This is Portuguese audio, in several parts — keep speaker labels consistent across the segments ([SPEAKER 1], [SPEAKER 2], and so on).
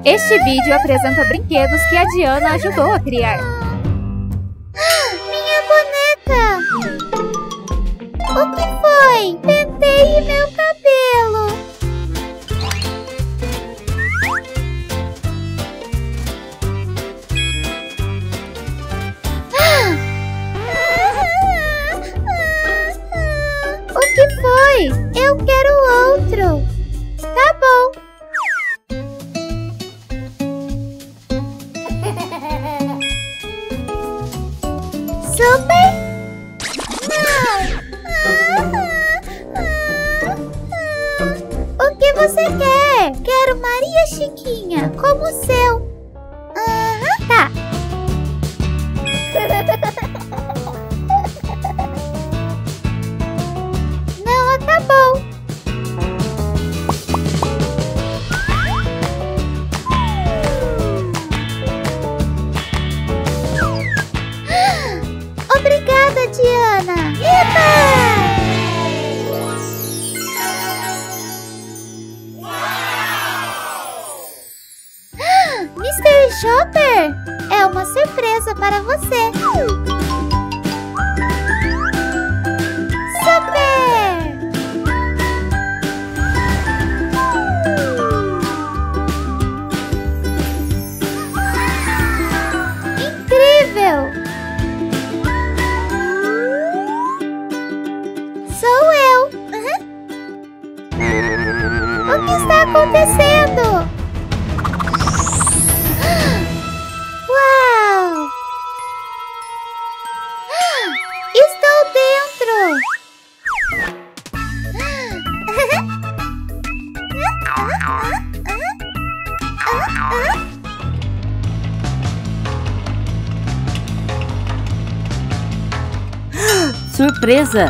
[SPEAKER 1] Este vídeo apresenta brinquedos que a Diana ajudou a criar.
[SPEAKER 2] Minha boneca! O que foi? Pentei meu cabelo. O que foi? Eu quero outro. Tá bom. Super? Não! O que você quer? Quero Maria Chiquinha, como o seu. Tá. Não, tá bom. Obrigada, Diana! Eba! Mystery Shopper! É uma surpresa para você! Super! Incrível! Sou eu! O que está acontecendo? Uau! Estou dentro!
[SPEAKER 3] Surpresa!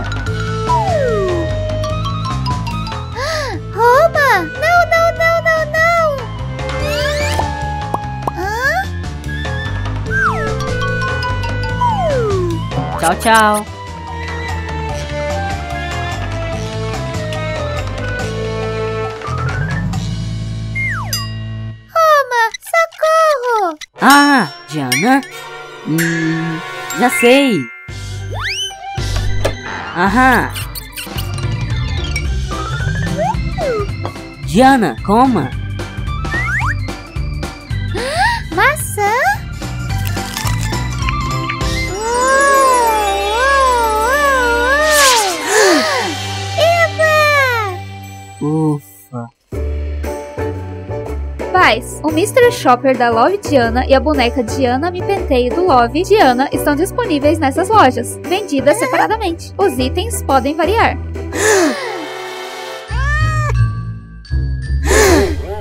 [SPEAKER 2] Roma! Não, não, não, não, não!
[SPEAKER 3] Tchau, tchau!
[SPEAKER 2] Roma, socorro!
[SPEAKER 3] Ah, Diana? Já sei! Aham! Diana, coma!
[SPEAKER 2] Maçã? Eba!
[SPEAKER 3] Ufa!
[SPEAKER 1] Pais, o Mystery Shopper da Love Diana e a boneca Diana Me Penteio do Love Diana estão disponíveis nessas lojas, vendidas separadamente. Os itens podem variar.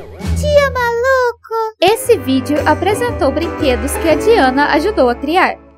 [SPEAKER 2] Tia maluco!
[SPEAKER 1] Esse vídeo apresentou brinquedos que a Diana ajudou a criar.